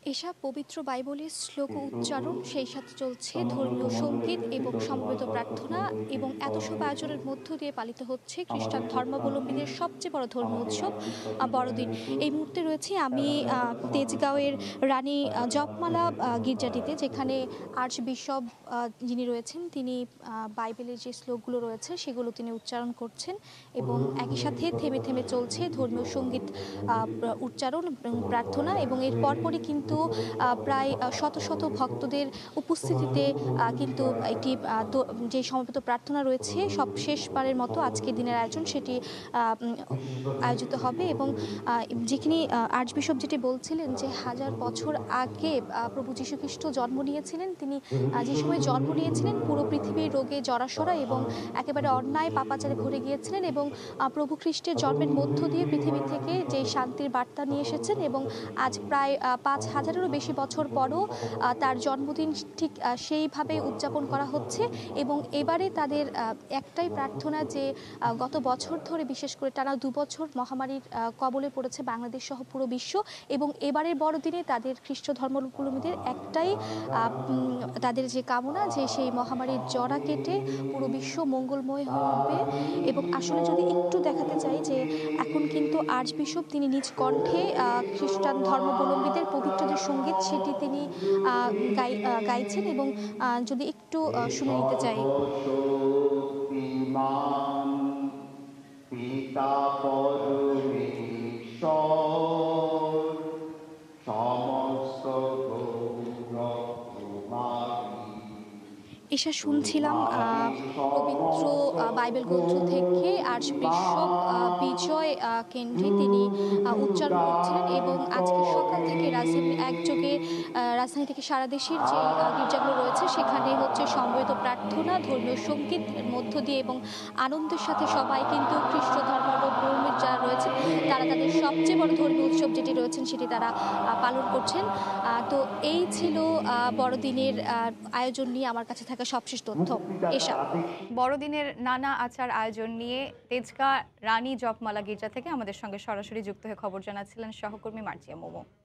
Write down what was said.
এসব পবিত্র বাইবেলের শ্লোক উচ্চারণ, সেই সাথে চলছে ধর্মীয় সঙ্গীত এবং সমবেত প্রার্থনা এবং এত সব আয়োজনের মধ্য দিয়ে পালিত হচ্ছে খ্রিস্টান ধর্মাবলম্বীদের সবচেয়ে বড় ধর্মীয় উৎসব বড়দিন। এই মুহূর্তে রয়েছি আমি তেজগাঁওয়ের রানী জপমালা গির্জাটিতে, যেখানে আর্চ বিশপ যিনি রয়েছেন তিনি বাইবেলের যে শ্লোকগুলো রয়েছে সেগুলো তিনি উচ্চারণ করছেন এবং একই সাথে থেমে থেমে চলছে ধর্মীয় সঙ্গীত উচ্চারণ এবং প্রার্থনা। এবং এর পরপরই কিন্তু প্রায় শত শত ভক্তদের উপস্থিতিতে কিন্তু একটি যে সমবেত প্রার্থনা রয়েছে সব শেষবারের মতো আজকের দিনের আয়োজন সেটি আয়োজিত হবে। এবং যেখানে আর্চবিশপ যেটি বলছিলেন যে 1000 বছর আগে প্রভু যীশু খ্রিস্ট জন্ম নিয়েছিলেন, তিনি যে সময় জন্ম নিয়েছিলেন পুরো পৃথিবীর রোগে জরাসরা এবং একেবারে অন্যায় পাপাচারে ভরে গিয়েছিলেন এবং প্রভু খ্রিস্টের জন্মের মধ্য দিয়ে পৃথিবী থেকে যে শান্তির বার্তা নিয়ে এসেছেন এবং আজ প্রায় 5000-এরও বেশি বছর পরও তার জন্মদিন ঠিক সেইভাবে উদযাপন করা হচ্ছে। এবং এবারে তাদের একটাই প্রার্থনা যে গত বছর ধরে বিশেষ করে টানা 2 বছর মহামারীর কবলে পড়েছে বাংলাদেশ সহ পুরো বিশ্ব, এবং এবারের বড়দিনে তাদের খ্রিস্ট ধর্মাবলম্বীদের একটাই তাদের যে কামনা যে সেই মহামারীর জড়া কেটে পুরো বিশ্ব মঙ্গলময় হবে। এবং আসলে যদি একটু দেখাতে চাই যে এখন কিন্তু আর্চবিশপ তিনি নিজ কণ্ঠে খ্রিস্টান ধর্মাবলম্বীদের পবিত্র যে সঙ্গীত সেটি তিনি গাইছেন এবং যদি একটু শুনে নিতে চাই। এসা শুনছিলাম পবিত্র বাইবেল গ্রন্থ থেকে আর্চবিশপ বিজয় কেন্দ্রে তিনি উচ্চারণ করছিলেন। এবং আজকে সকাল থেকে রাজধানীর একযোগে রাজধানী থেকে সারা দেশের যে গির্জাগুলো রয়েছে সেখানে হচ্ছে সমবেত প্রার্থনা, ধর্মীয় সঙ্গীতের মধ্য দিয়ে এবং আনন্দের সাথে সবাই কিন্তু খ্রিস্ট ধর্মাবলম্বী যারা রয়েছেন তারা তাদের সবচেয়ে বড় ধর্মীয় উৎসব যেটি রয়েছেন সেটি তারা পালন করছেন। তো এই ছিল বড়দিনের আয়োজন নিয়ে আমার কাছে থাকা সবশেষ তথ্য। এসা বড়দিনের নানা আচার আয়োজন নিয়ে তেজগাঁ রানী জপমালা গির্জা থেকে আমাদের সঙ্গে সরাসরি যুক্ত হয়ে খবর জানাচ্ছিলেন সহকর্মী মার্জিয়া মোমো।